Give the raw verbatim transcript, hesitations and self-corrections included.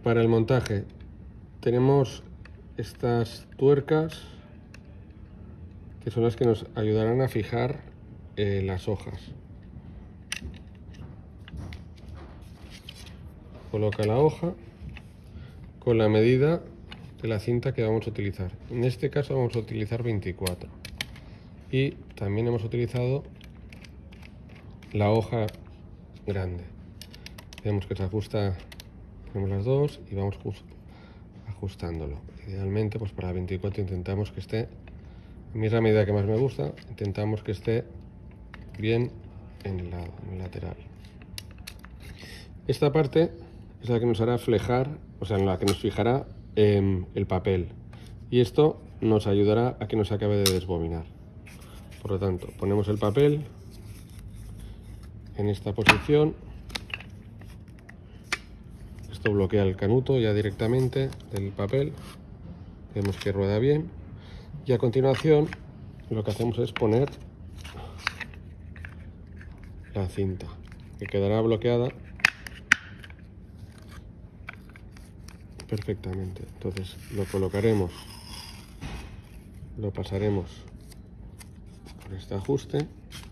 Para el montaje tenemos estas tuercas que son las que nos ayudarán a fijar eh, las hojas. Coloca la hoja con la medida de la cinta que vamos a utilizar. En este caso vamos a utilizar veinticuatro y también hemos utilizado la hoja grande. Vemos que se ajusta, ponemos las dos y vamos ajustándolo. Idealmente, pues para veinticuatro intentamos que esté, a mí es la medida que más me gusta, intentamos que esté bien en el lado, en el lateral. Esta parte es la que nos hará flejar, o sea, en la que nos fijará eh, el papel, y esto nos ayudará a que no se acabe de desbobinar. Por lo tanto, ponemos el papel en esta posición. Esto bloquea el canuto ya directamente del papel. Vemos que rueda bien. Y a continuación lo que hacemos es poner la cinta, que quedará bloqueada perfectamente. Entonces lo colocaremos, lo pasaremos por este ajuste